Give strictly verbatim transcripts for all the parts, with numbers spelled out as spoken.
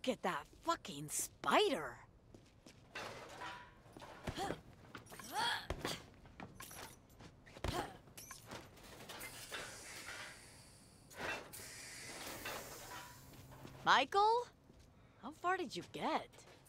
Look at that fucking spider! Michael? How far did you get?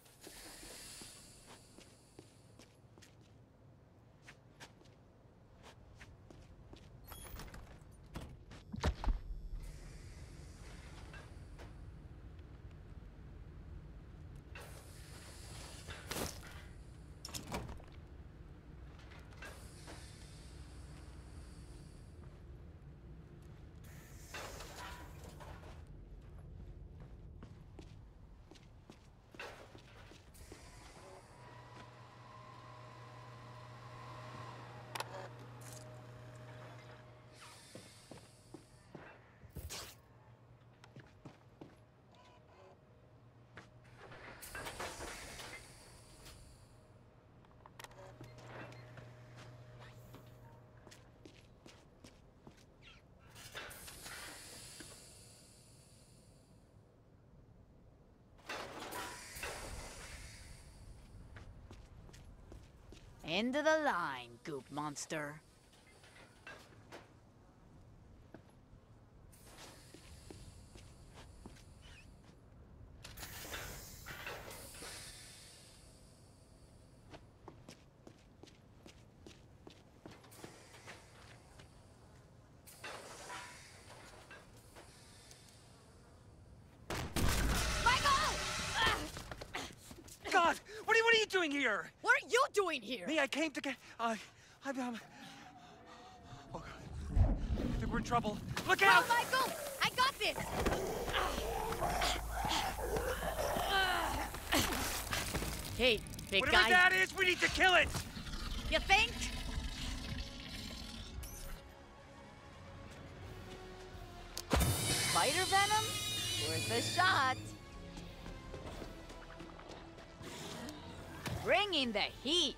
End of the line, goop monster. God! What are, you, what are you doing here? What are you doing here? Me, I came to get... Uh, I'm... Um... Oh, God. I think we're in trouble. Look out! Go, Michael! I got this! Hey, big Whatever guy. that is, we need to kill it! You think? Spider venom? Worth a shot. Bringing the heat.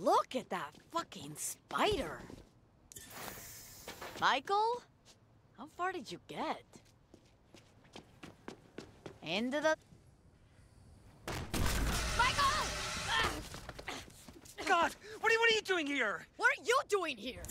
Look at that fucking spider. Michael? How far did you get? Into the... Michael! God, what are, you, what are you doing here? What are you doing here?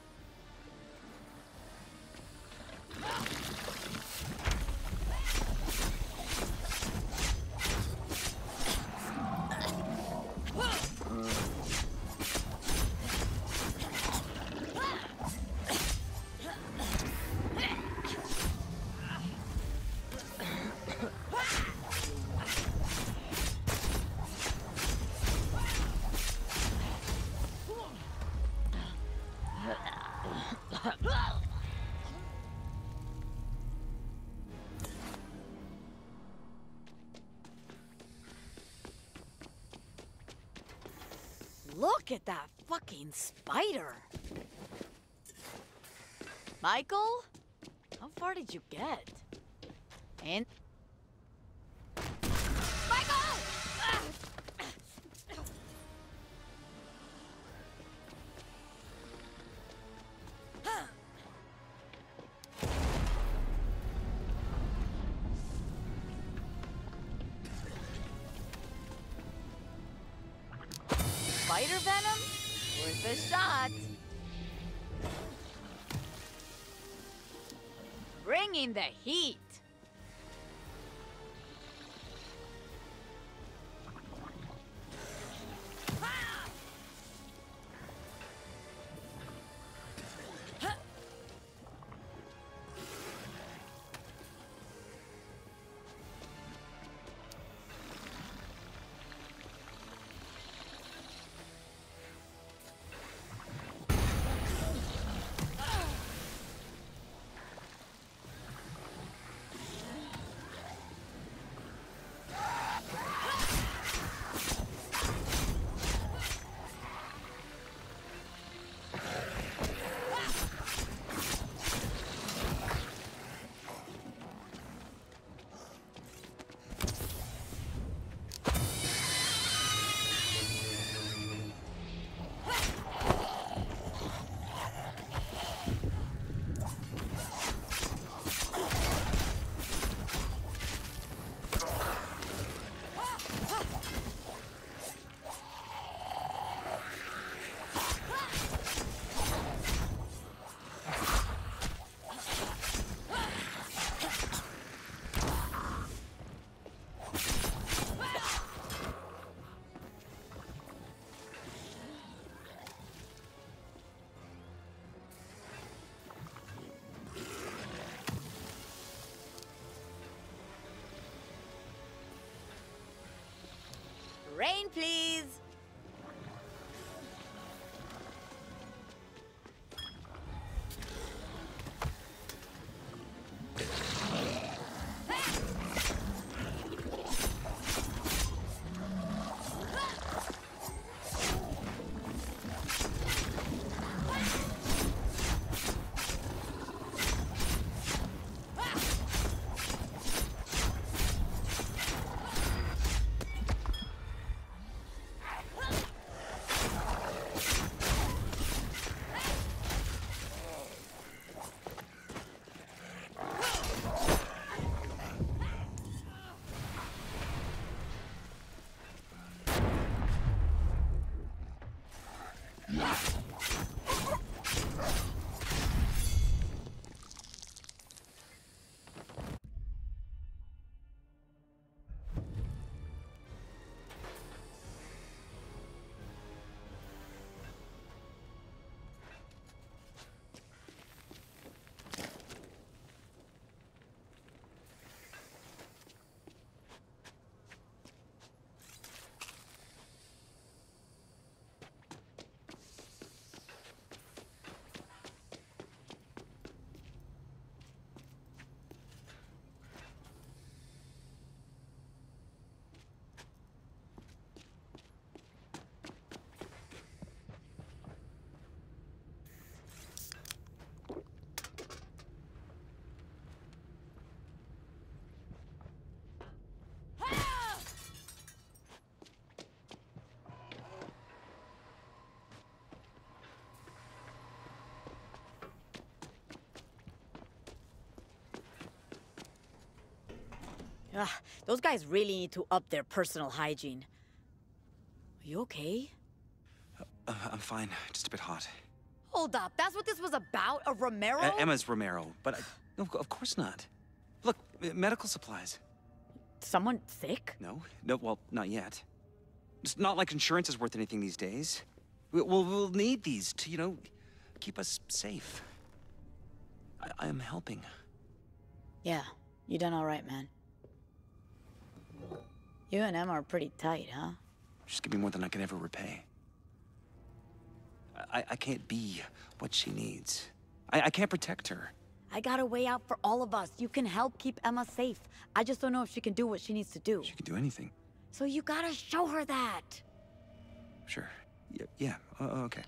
Look at that fucking spider. Michael? How far did you get? And... Michael! Spider venom? Worth a shot. Bringing the heat. Rain, please. Ugh, those guys really need to up their personal hygiene. Are you okay? Uh, I'm fine. Just a bit hot. Hold up, that's what this was about? A Romero? E- Emma's Romero, but I, no, of course not. Look, uh, medical supplies. Someone sick? No, no, well, not yet. It's not like insurance is worth anything these days. We, we'll, we'll need these to, you know, keep us safe. I, I am helping. Yeah, you done all right, man. You and Emma are pretty tight, huh? Just give me more than I can ever repay. I, I can't be what she needs. I, I can't protect her. I got a way out for all of us. You can help keep Emma safe. I just don't know if she can do what she needs to do. She can do anything. So you gotta show her that. Sure. Yeah, yeah. Uh, okay.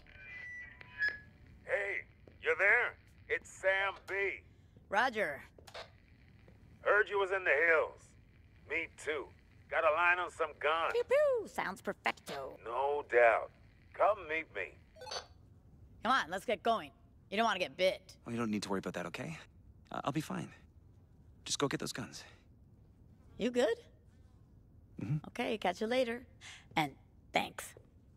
Hey, you there? It's Sam B. Roger. Heard you was in the hills. Me too. Got a line on some guns. Pew pew. Sounds perfecto. No doubt. Come meet me. Come on, let's get going. You don't want to get bit. Well, you don't need to worry about that, okay? Uh, I'll be fine. Just go get those guns. You good? Mm-hmm. Okay, catch you later. And thanks.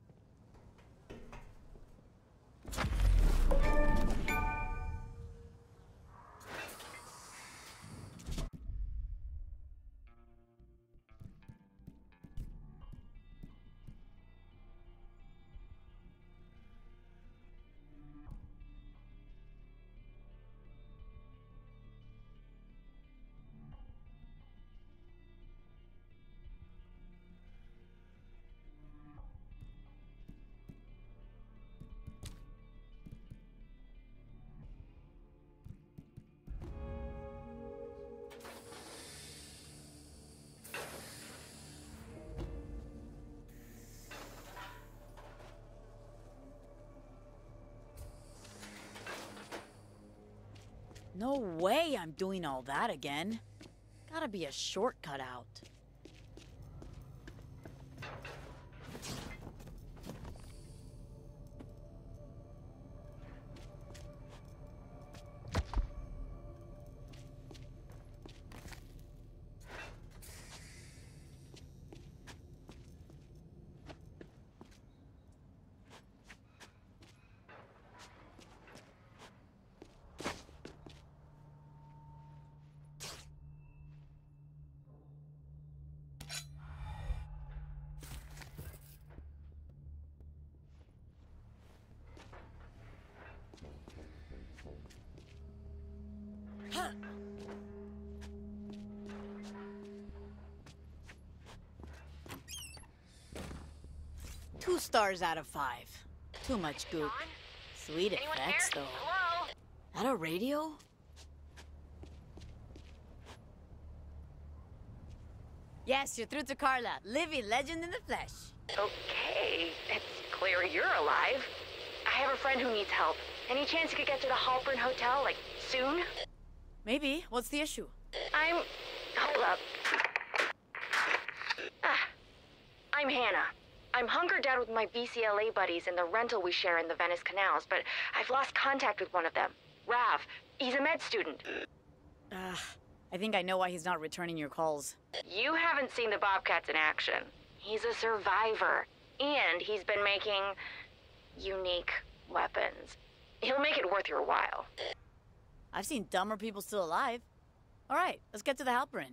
No way I'm doing all that again. Gotta be a shortcut out. Two stars out of five. Too much goop. Sweet Anyone effects, there? though. Hello? That a radio? Yes, you're through to Carla, living legend in the flesh. Okay, it's clear you're alive. I have a friend who needs help. Any chance you could get to the Halpern Hotel, like, soon? Maybe. What's the issue? I'm... Hold up. Ah. I'm Hannah. I'm hunkered down with my B C L A buddies in the rental we share in the Venice canals, but I've lost contact with one of them. Rav. He's a med student. Uh, I think I know why he's not returning your calls. You haven't seen the Bobcats in action. He's a survivor, and he's been making unique weapons. He'll make it worth your while. I've seen dumber people still alive. All right, let's get to the Halperin.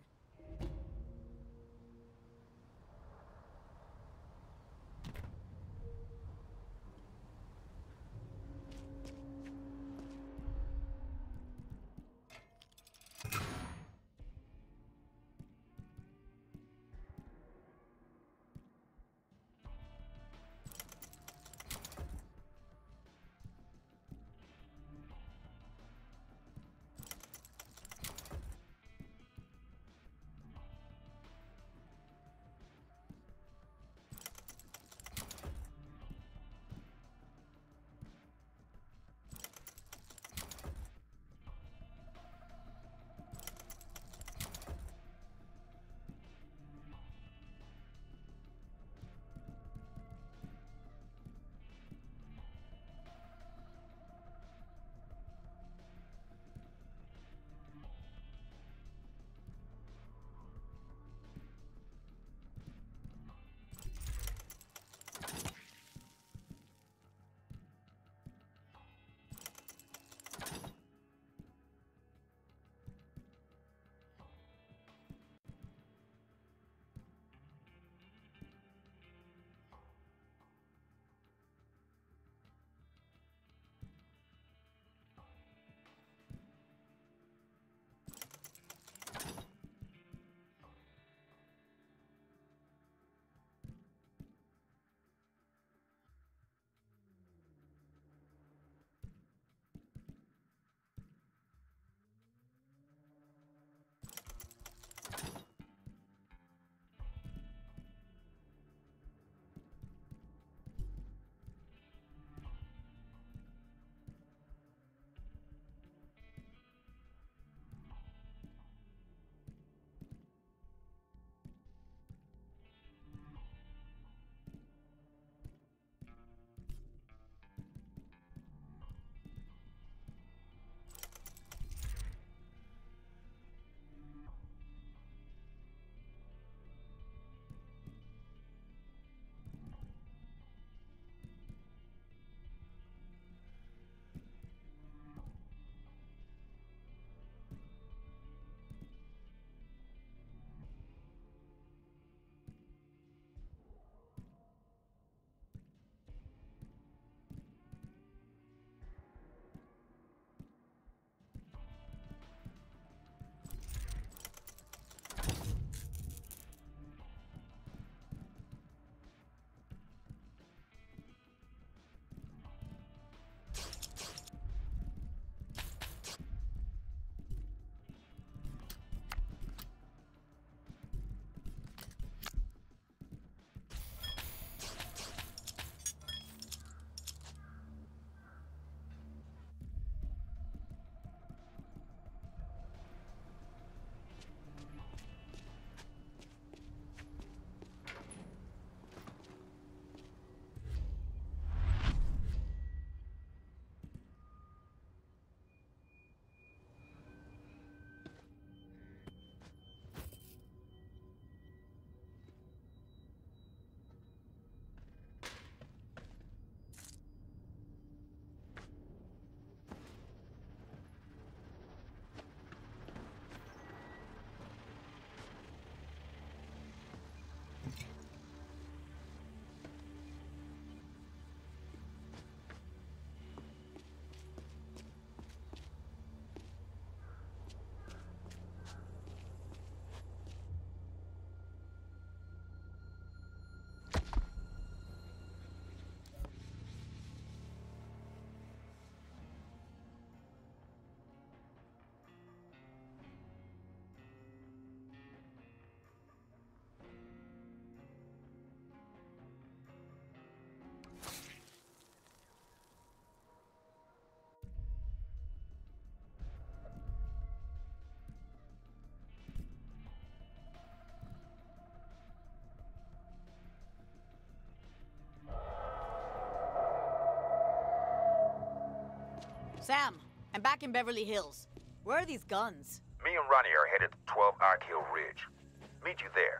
Sam, I'm back in Beverly Hills. Where are these guns? Me and Ronnie are headed to twelve Ark Hill Ridge. Meet you there.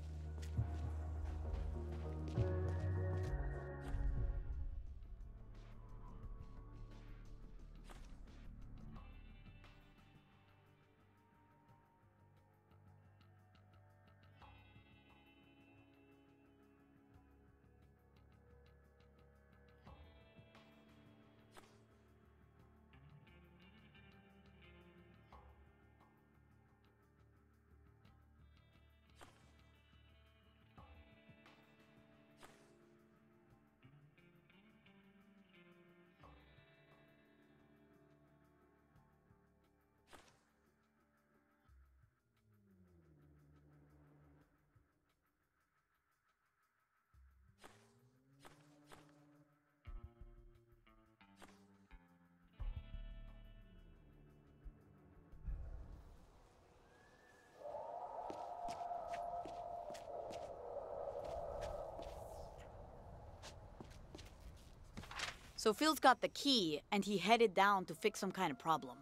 So Phil's got the key, and he headed down to fix some kind of problem.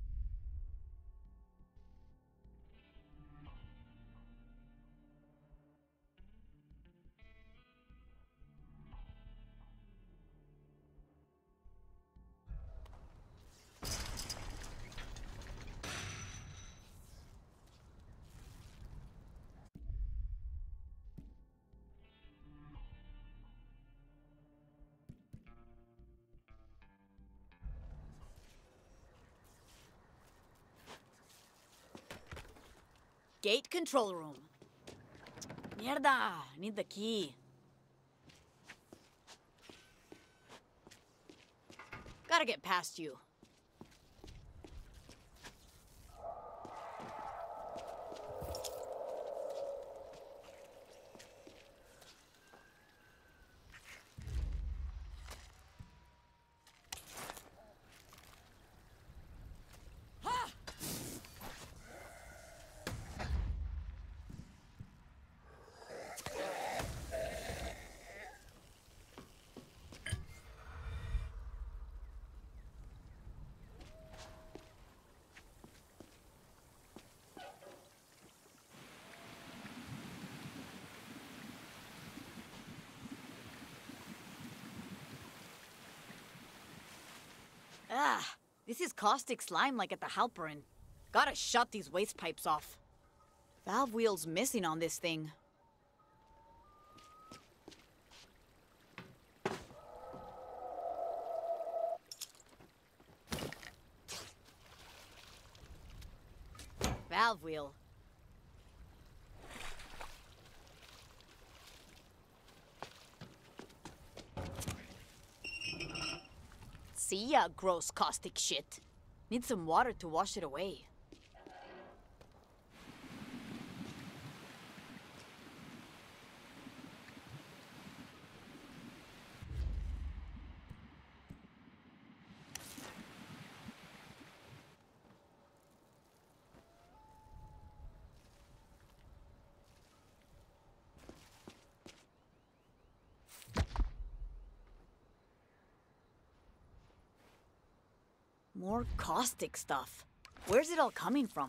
Gate control room. Mierda, need the key. Gotta get past you. Ah, this is caustic slime like at the Halperin. Gotta shut these waste pipes off. Valve wheel's missing on this thing. Valve wheel. See ya, gross caustic shit. Need some water to wash it away. More caustic stuff. Where's it all coming from?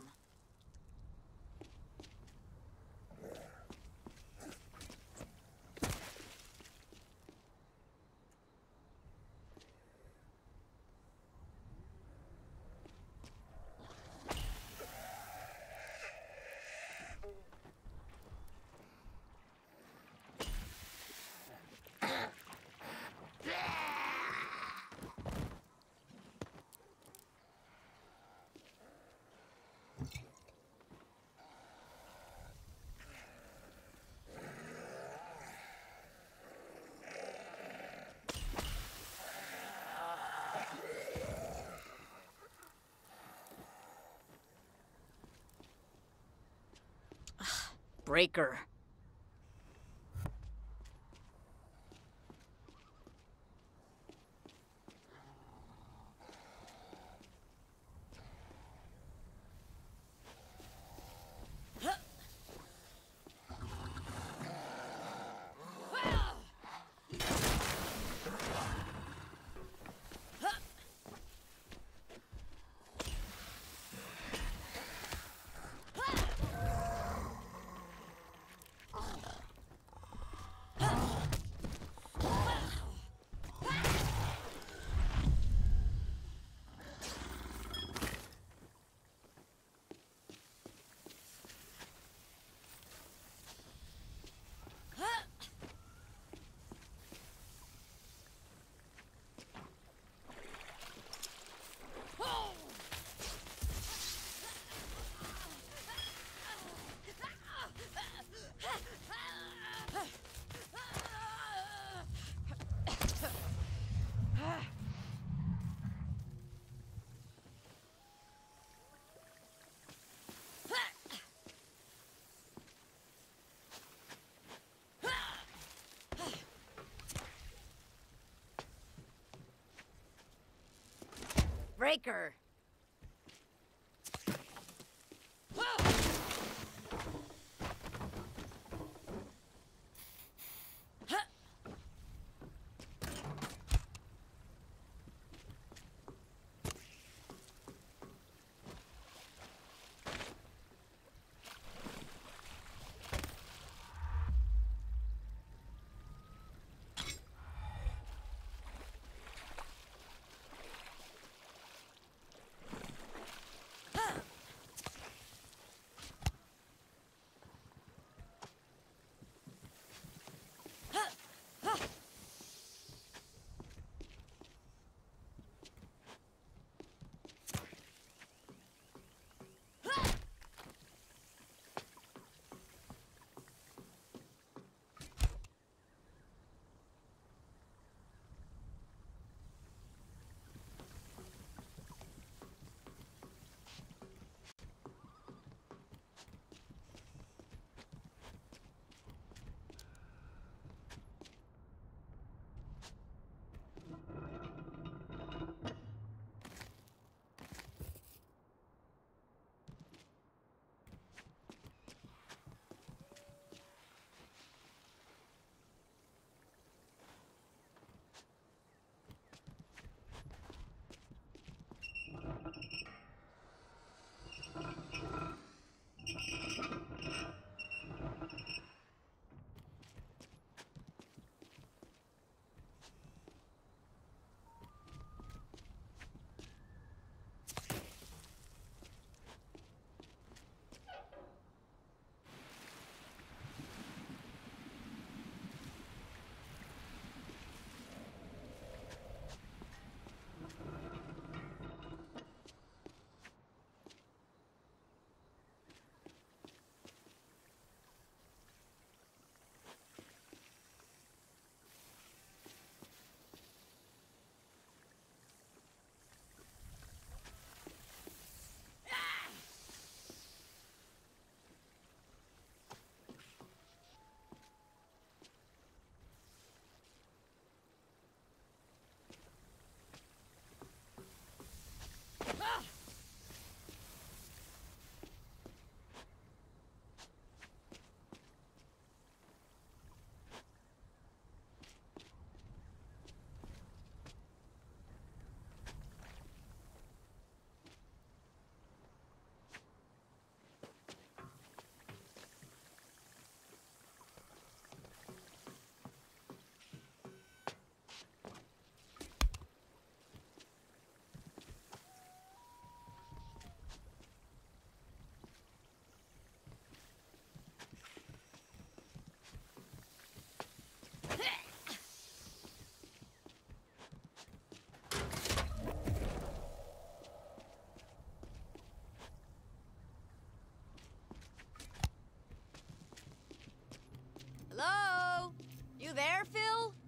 Breaker. breaker. Hello? You there, Phil?